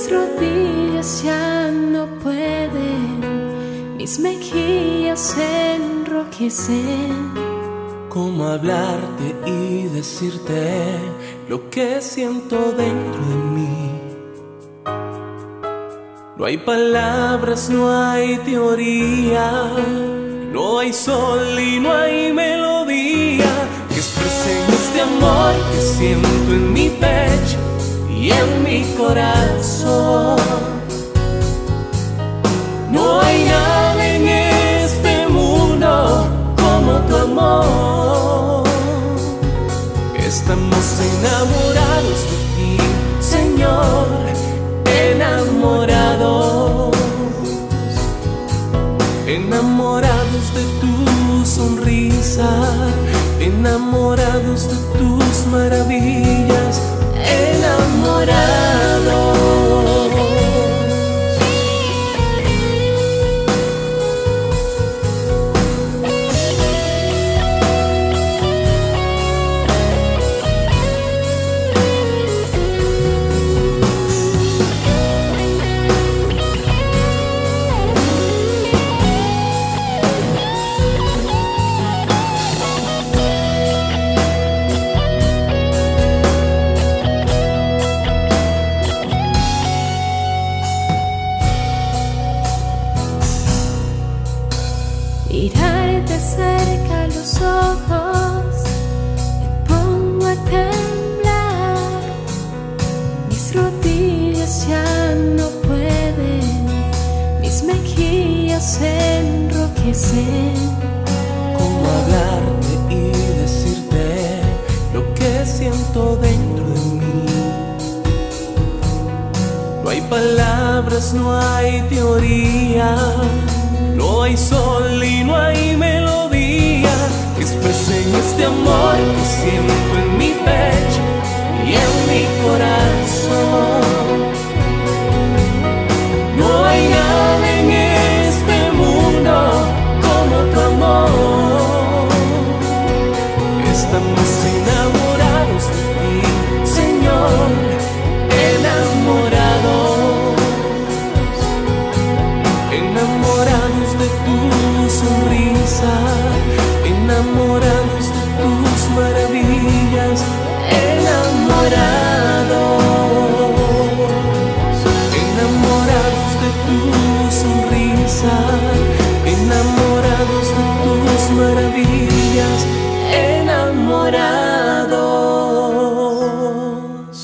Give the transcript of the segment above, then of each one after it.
Mis rodillas ya no pueden, mis mejillas se enrojecen. ¿Cómo hablarte y decirte lo que siento dentro de mí? No hay palabras, no hay teoría, no hay sol y no hay melodía que expresen este amor que siento en mi pecho y en mi corazón. No hay nada en este mundo como tu amor. Estamos enamorados de ti, Señor, enamorados, enamorados de tu sonrisa, enamorados de tus maravillas, enamorados. Mirarte cerca a los ojos, me pongo a temblar. Mis rodillas ya no pueden, mis mejillas se enrojecen. ¿Cómo hablarte y decirte lo que siento dentro de mí? No hay palabras, no hay teoría, no hay sol y no hay melodía que expresen este amor que siento en mi pecho y en mi corazón. No hay nada en este mundo como tu amor. Estamos enamorados de ti, Señor, enamorados, enamorados de tu sonrisa, enamorados de tus maravillas, enamorados, enamorados de tu sonrisa, enamorados de tus maravillas, enamorados.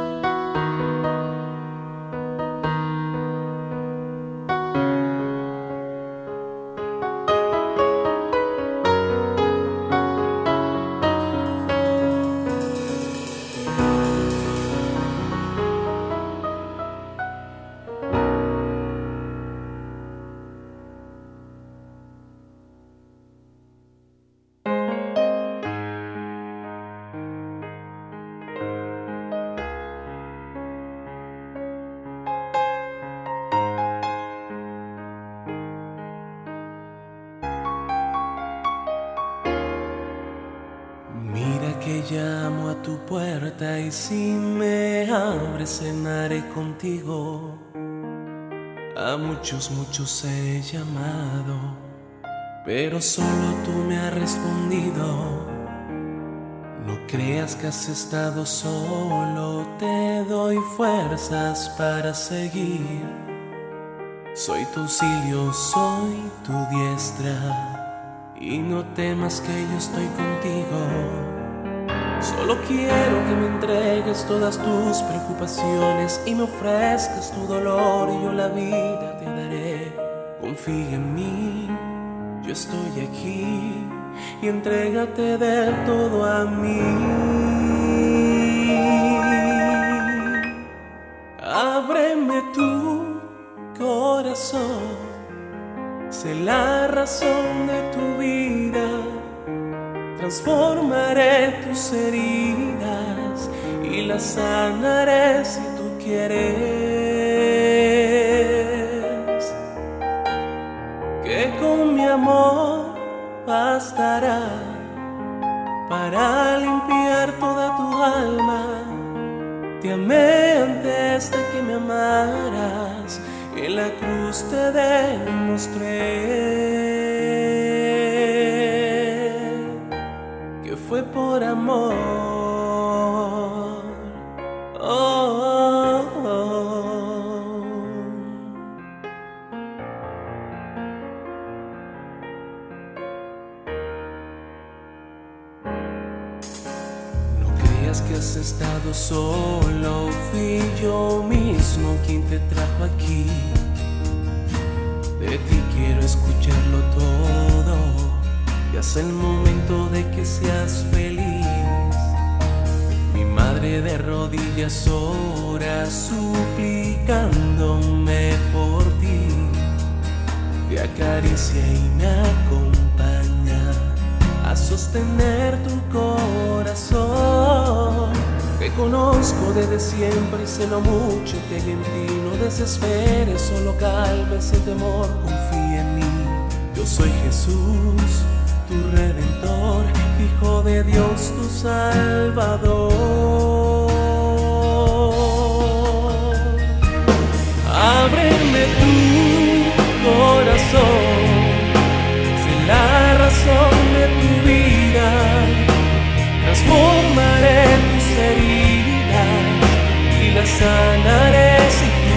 Mira que llamo a tu puerta y si me abres cenaré contigo. A muchos he llamado, pero solo tú me has respondido. No creas que has estado solo, te doy fuerzas para seguir. Soy tu auxilio, soy tu diestra. Y no temas que yo estoy contigo. Solo quiero que me entregues todas tus preocupaciones y me ofrezcas tu dolor y yo la vida te daré. Confía en mí, yo estoy aquí y entrégate del todo a mí. Ábreme tu corazón, sé la razón de tu vida, transformaré tus heridas y las sanaré si tú quieres. Que con mi amor bastará para limpiar toda tu alma. Te amé antes de que me amaras, en la cruz te demostré que fue por amor. Oh, oh, oh. No creas que has estado solo, fui yo mismo quien te trajo aquí. De ti quiero escucharlo todo, ya es el momento de que seas feliz. Mi madre de rodillas ora suplicándome por ti, te acaricia y me acompaña a sostener tu corazón. Te conozco desde siempre y sé lo mucho que hay en ti. No desesperes, solo calma ese temor, confía en mí. Yo soy Jesús, tu Redentor, Hijo de Dios, tu Salvador. Ábreme tu corazón, sé la razón de tu vida, transformaré tus heridas y las sanaré si tú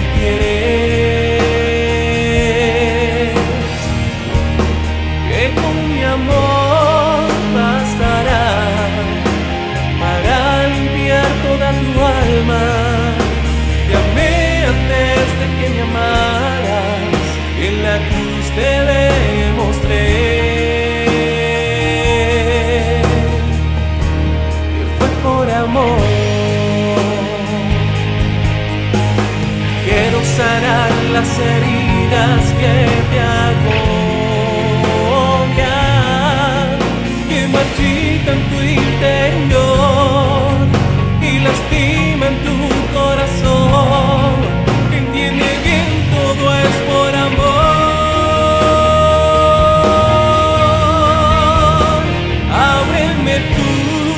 quieres. Que con mi amor bastará para limpiar toda tu alma. Te amé antes de que me amaras, en la cruz te demostré que fue por amor. Quiero sanar las heridas que te agobian, que marchitan tu interior y lastiman tu corazón. Entiende bien, todo es por amor. Ábreme tu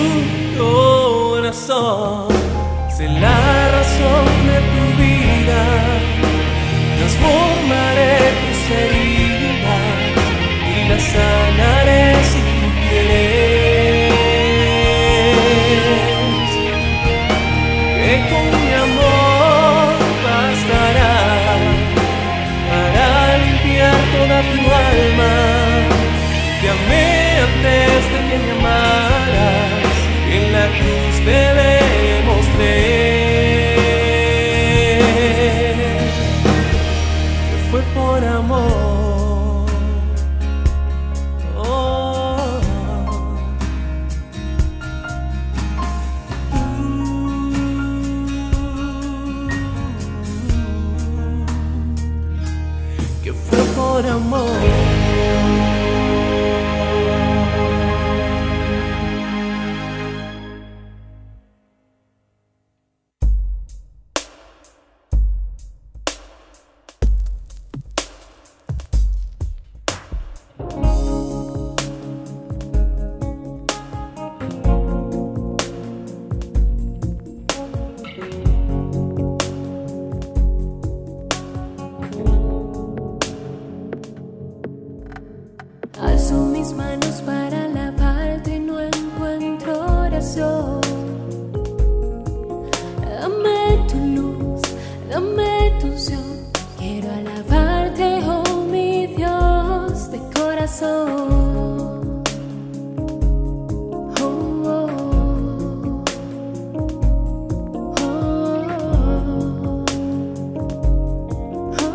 corazón, sé la razón de tu vida, transformaré tus heridas y las sanaré si tú quieres. Que con mi amor bastará para limpiar toda tu alma. Te amé antes de que me amaras, en la cruz te demostré que fue por amor. Oh, que fue por amor. Alzo mis manos para alabarte y no encuentro oración. Dame tu luz, dame tu unción. Quiero alabarte, oh mi Dios, de corazón. Oh, oh, oh, oh, oh.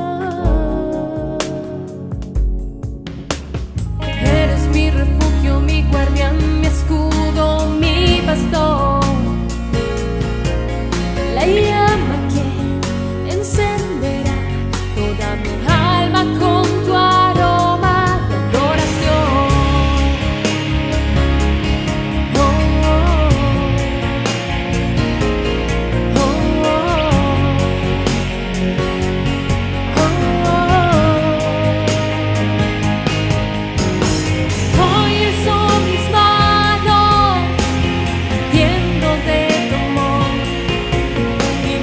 Eres mi refugio, mi guardián, mi escudo, mi pastor. La llama que encenderá toda mi alma con tu aroma de adoración. Oh, oh, oh, oh, oh, oh. Hoy alzo mis manos, lleno de tu amor, y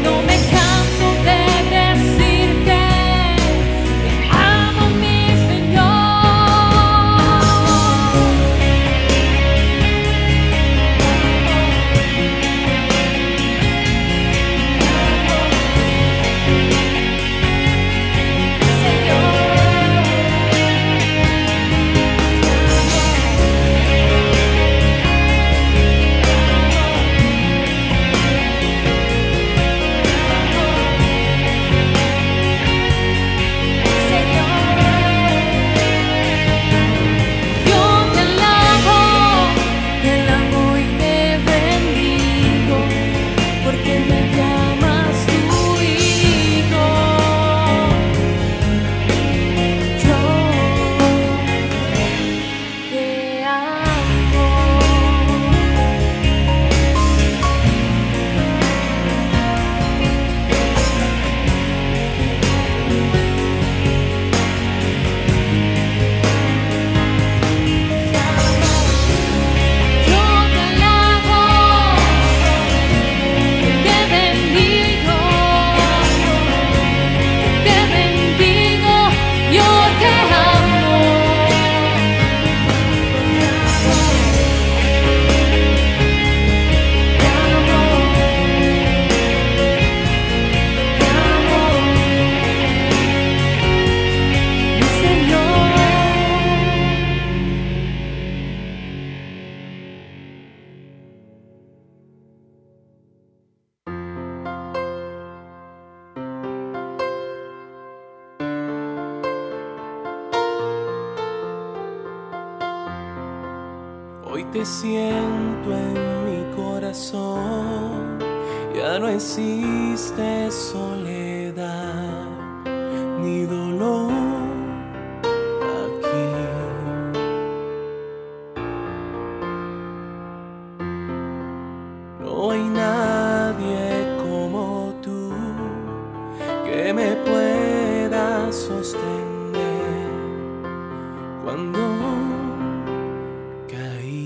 Hoy te siento en mi corazón, ya no existe soledad ni dolor aquí. No hay nadie como tú que me pueda sostener cuando caí.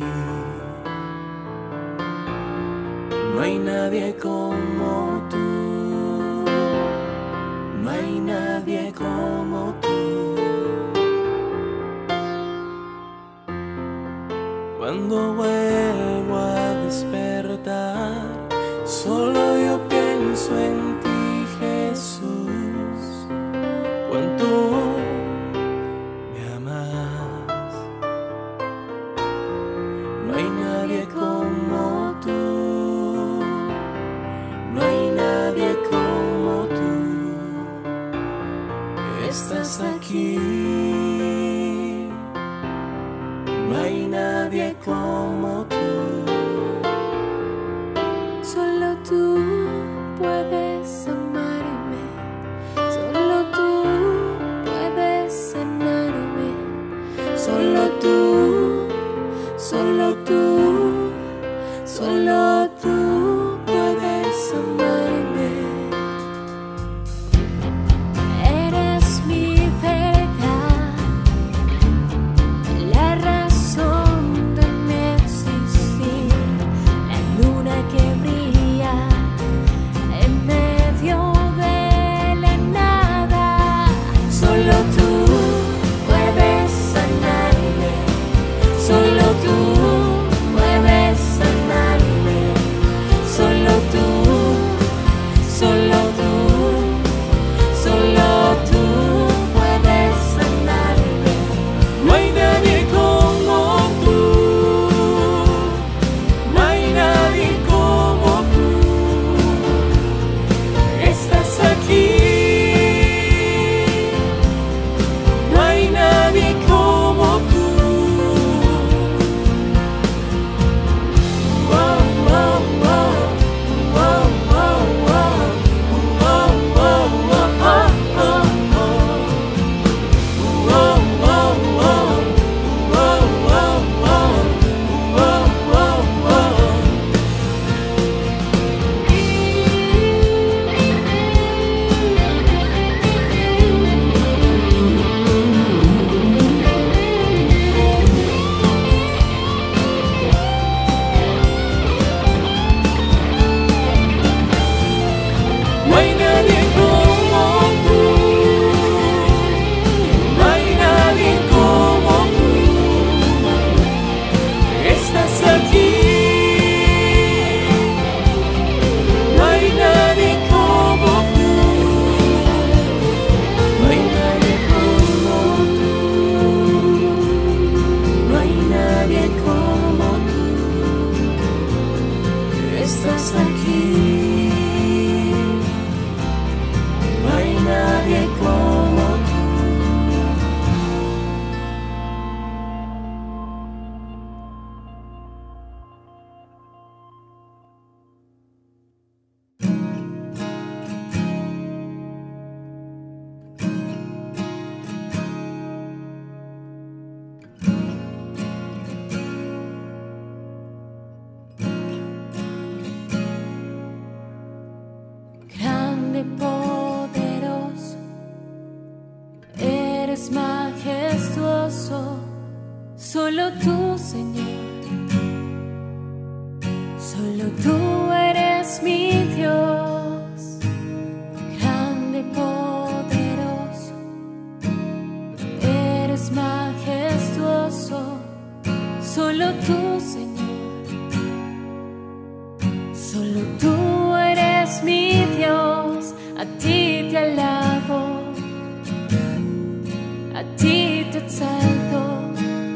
No hay nadie como tú, no hay nadie como tú. Cuando vuelvo a despertar, solo yo pienso en ti, Jesús. Cuánto me amas. No hay nadie como tú, no hay nadie como tú. Estás aquí. No hay nadie como tú. Solo tú puedes amarme, solo tú puedes sanarme, solo tú, solo tú, solo tú puedes amarme. Eres mi verdad, la razón de mi existir, la luna que brilla en medio de la nada. Solo tú puedes sanarme, solo tú puedes sanarme, solo tú, solo tú, solo tú puedes sanarme. No hay nadie como tú, no hay nadie como tú. Estás aquí. No hay nadie como tú. Wow, wow, wow. Wow, wow, wow. Wow, wow, wow. Wow, wow, wow. Wow, wow, wow. Wow, wow, wow. No hay nadie como tú, no hay nadie como tú. Estás aquí. No hay nadie como tú, no hay nadie como tú, no hay nadie como tú. Estás aquí. No hay nadie como tú. Grande, poderoso, eres majestuoso, solo tú, Señor, solo tú eres mi Dios. Grande, poderoso, eres majestuoso, solo tú, Señor, solo tú eres mi Dios. A ti te alabo, a ti te exalto.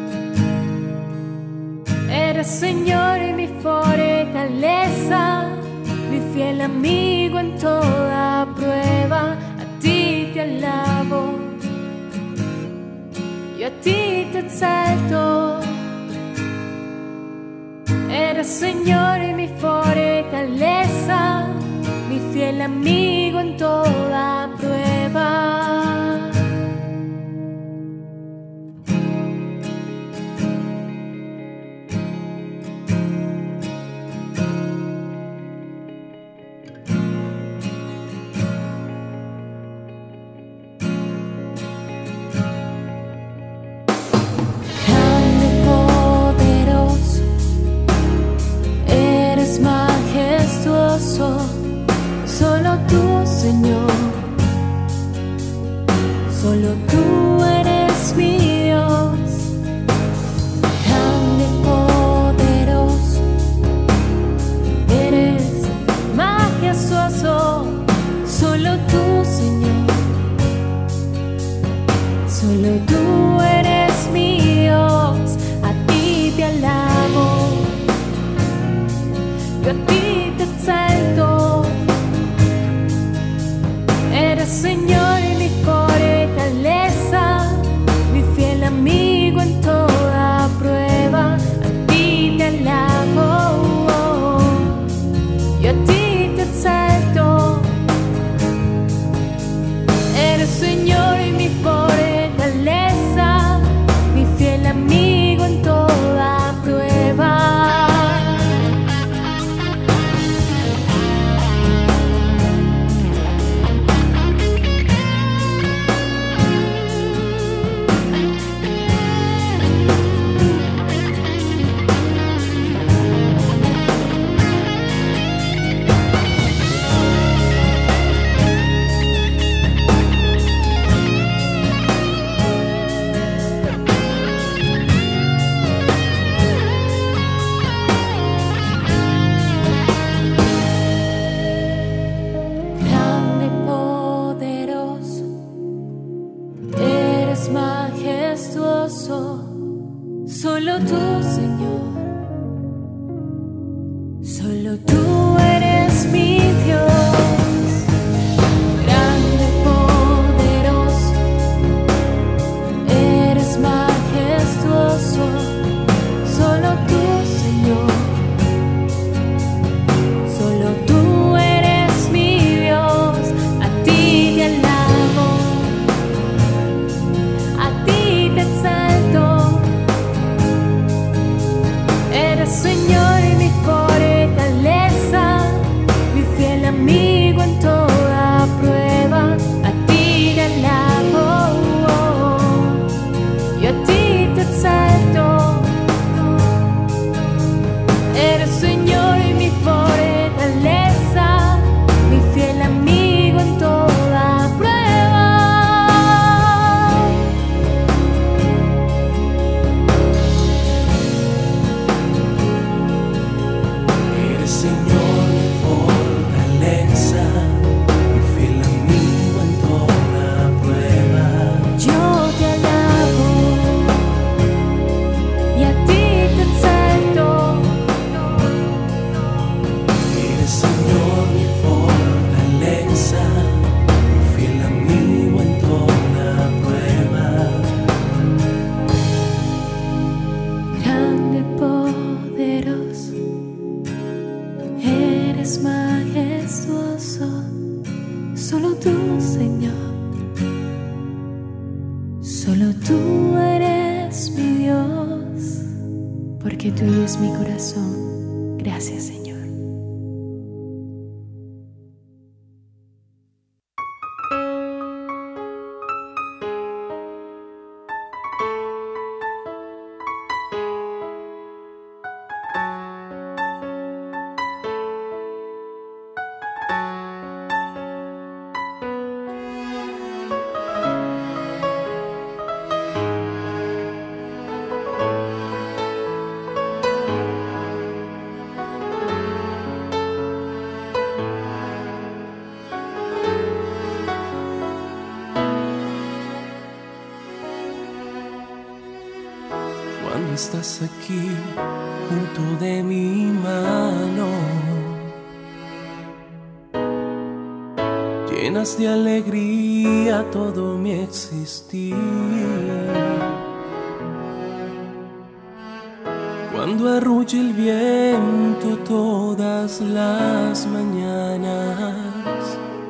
Eres Señor y mi fortaleza, mi fiel amigo en toda prueba. A ti te alabo, yo a ti te exalto. Eres Señor y mi fortaleza, mi fiel amigo en toda prueba. Solo tú, Señor, solo tú eres mi Dios, grande, poderoso, eres majestuoso, solo tú, Señor, solo tú eres mi Dios, a ti te alabo, yo a ti te exalto. Eres Señor y mi fortaleza, mi fiel amigo en toda prueba. A ti te alabo, yo a ti te exalto. Eres Señor y mi fortaleza, mi fiel amigo en toda prueba. Solo tú, Señor, solo tú eres mi Dios, grande, poderoso, eres majestuoso, solo tú, Señor, solo tú eres mi Dios, a ti te alabo, a ti te exalto. Eres Señor y mi fortaleza, mi fiel amigo en toda prueba. A ti te alabo, yo a ti te exalto. Eres Señor y mi fortaleza, mi fiel amigo en toda prueba. Señor, mi fortaleza, mi fiel amigo en toda prueba. Yo te alabo y a ti te exalto. Eres Señor, mi fortaleza, mi fiel amigo en toda prueba. Grande, poderoso, eres majestuoso, solo tú, Señor, solo tú eres mi Dios, porque tuyo es mi corazón. Gracias, Señor. Cuando estás aquí junto de mi mano, llenas de alegría todo mi existir. cuando arrulla el viento todas las mañanas.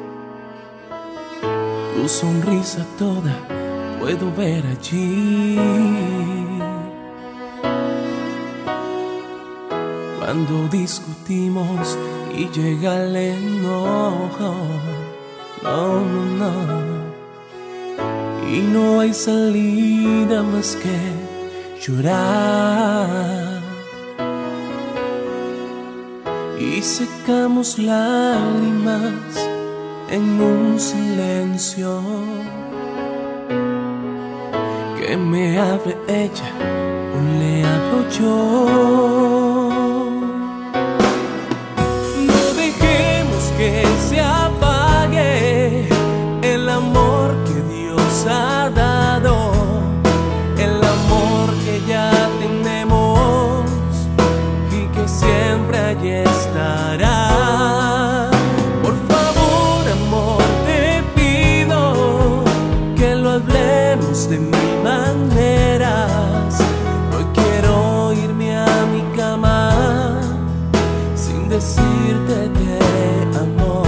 Tu sonrisa toda puedo ver allí. Cuando discutimos y llega el enojo, no, no, no, y no hay salida más que llorar. Y secamos lágrimas en un silencio que me hable ella o le hablo yo. No dejemos que se apague el amor que Dios ha dado, el amor que ya tenemos y que siempre allí estará. Por favor, amor, te pido que lo hablemos de mil maneras. Hoy quiero irme a mi cama sin decirte te amo.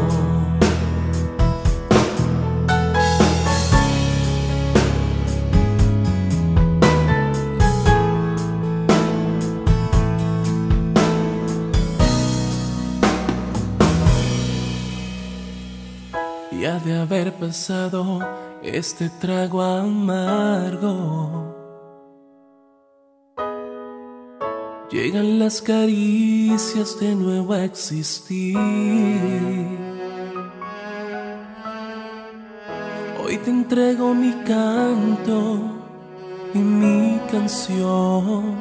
Ya de haber pasado este trago amargo, llegan las caricias de nuevo a existir. Hoy te entrego mi canto y mi canción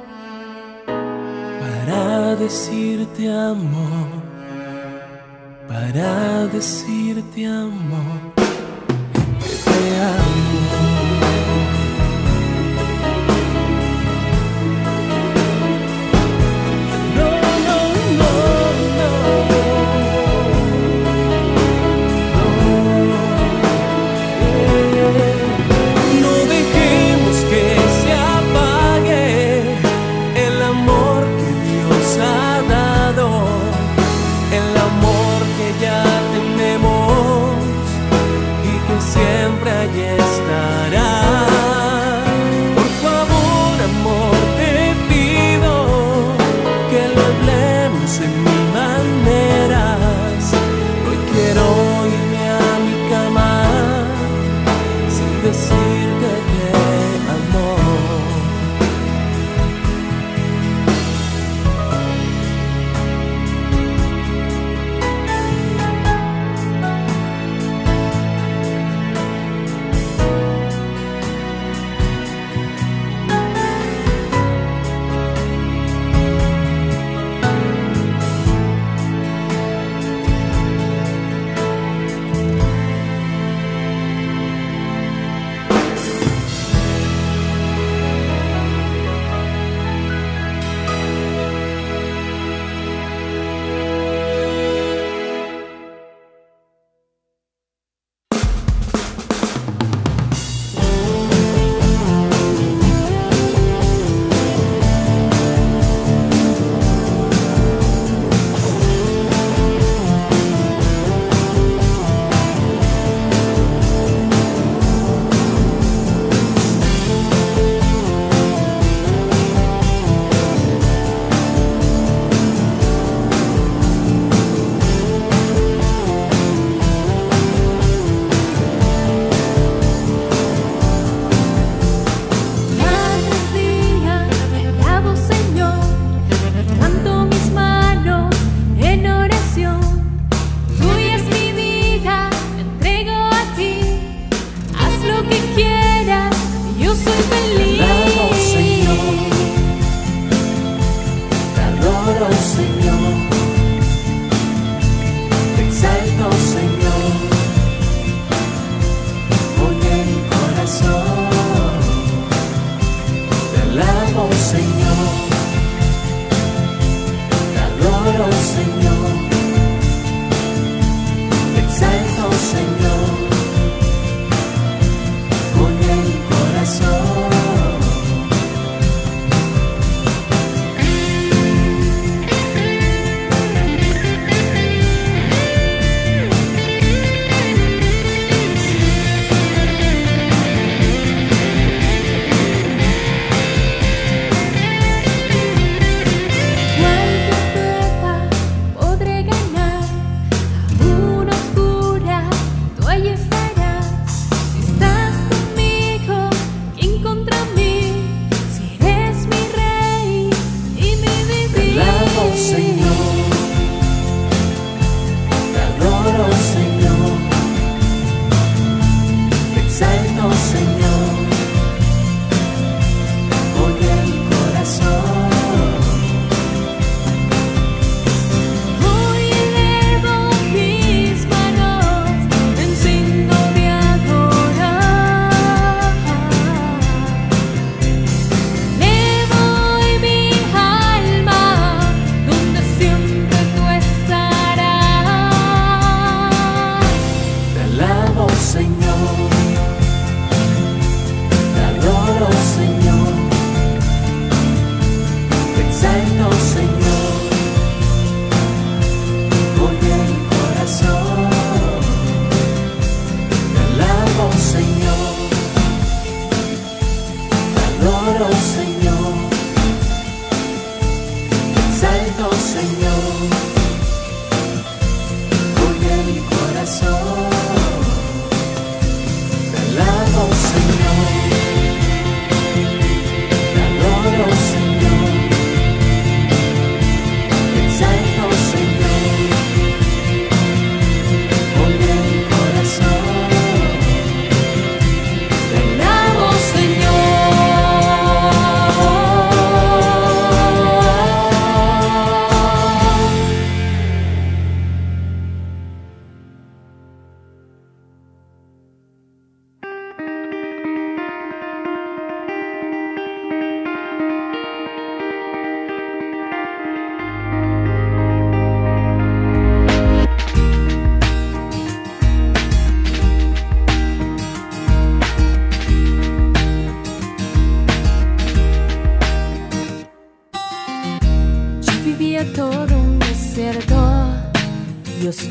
para decirte amor, para decirte amor que te amo. No, no, no, no, no, no dejemos que se apague el amor que Dios ha dado, el amor que ya tenemos y que siempre allí estará. Por favor, amor, te pido que lo hablemos en mil maneras. Hoy quiero irme a mi cama sin decirte te amo.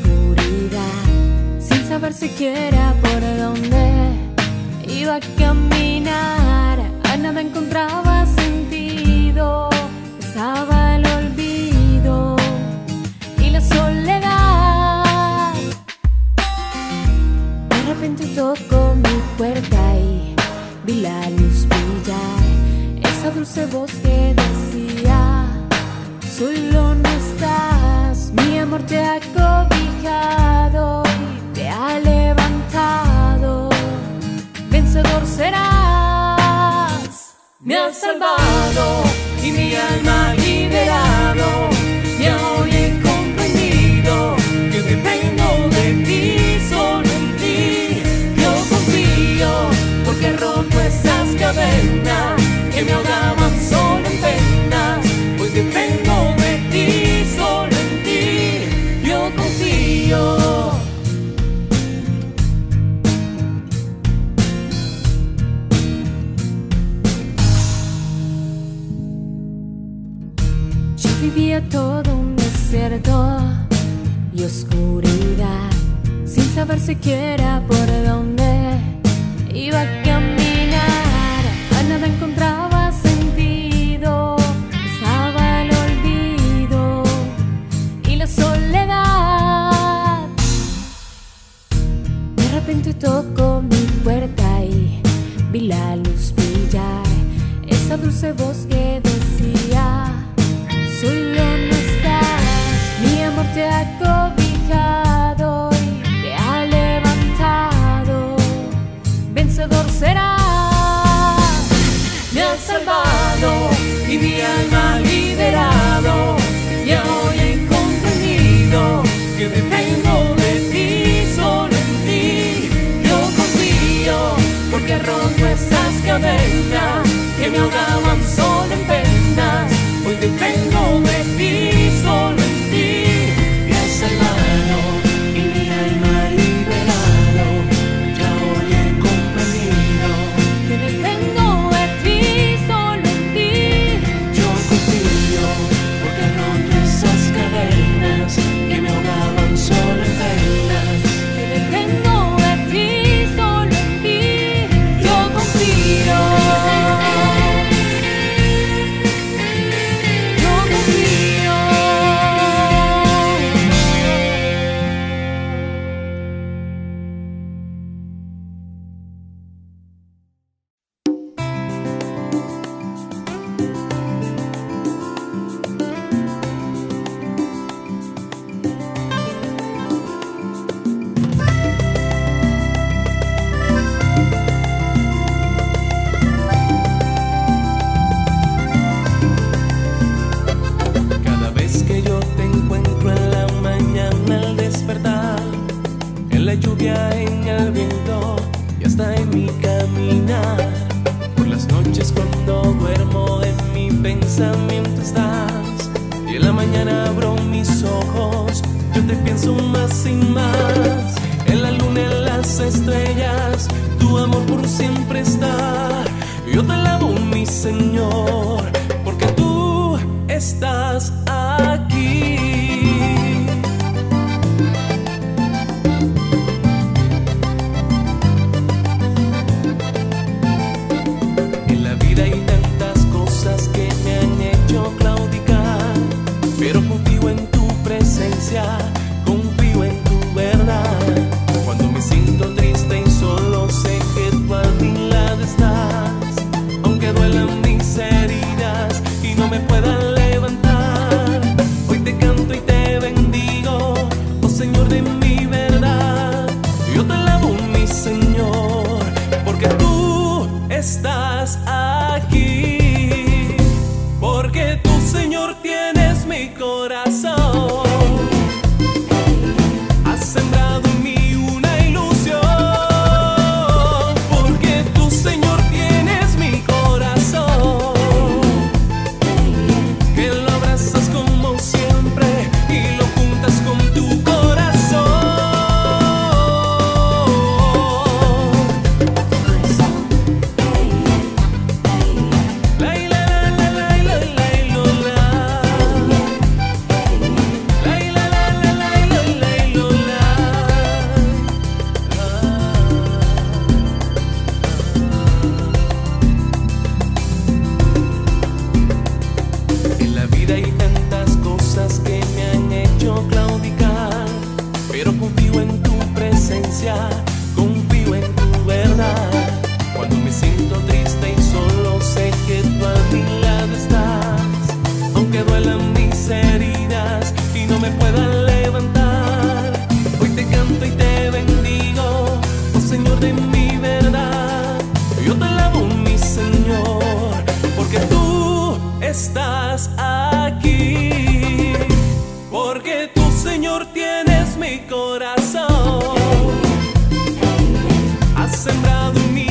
oscuridad, sin saber siquiera por dónde iba a caminar. A nada encontraba sentido, estaba el olvido y la soledad. De repente tocó mi puerta y vi la luz brillar, esa dulce voz que decía: solo no estás, mi amor te ha cobijado y te ha levantado, vencedor serás. Me has salvado y mi alma liberado, y hoy he comprendido que dependo de ti, solo en ti yo confío, porque he roto esas cadenas que me ahogaban solo en penas. Hoy dependo de ti, solo en ti yo confío. Yo vivía todo un desierto y oscuridad, sin saber siquiera por dónde iba a caminar. A nada encontraba sentido, estaba el olvido y la soledad. De repente tocó mi puerta y vi la luz brillar, esa dulce voz que decía: solo no estás, mi amor te ha cobijado y te ha levantado, vencedor serás. Me has salvado y mi alma liberado, y hoy he comprendido que dependo de ti, solo en ti yo confío, porque he roto esas cadenas que me ahogaban solo en penas. Hoy dependo de ti, solo en ti me has salvado y mi alma liberado, ya hoy he comprendido que dependo de ti, solo en ti yo confío, porque he roto esas cadenas que me ahogaban solo en penas. Que dependo de ti, solo en ti yo confío. La lluvia en el viento y hasta en mi caminar. Por las noches cuando duermo en mi pensamiento estás, y en la mañana abro mis ojos, yo te pienso más y más. En la luna, en las estrellas, tu amor por siempre está. Yo te alabo, mi Señor, porque tú estás aquí. Hay tantas cosas que me han hecho claudicar, pero confío en tu presencia, confío en tu verdad. Cuando me siento triste y solo sé que tú a mi lado estás, aunque duelan mis heridas y no me puedan levantar. Hoy te canto y te bendigo, oh Señor de mi verdad. Yo te alabo, mi Señor, porque tú estás aquí, porque tú, Señor, tienes mi corazón. Has sembrado en mí una ilusión, porque tú, Señor, tienes mi corazón, que lo abrazas como siempre y lo juntas con tu corazón. confío en tu presencia, confío en tu verdad. Cuando me siento triste y solo sé que tú a mi lado estás, aunque duelan mis heridas y no me puedan levantar. Hoy te canto y te bendigo, oh Señor de mi verdad. Yo te alabo, mi Señor, porque tú estás aquí, porque tú, Señor, tienes mi corazón. Has sembrado en mí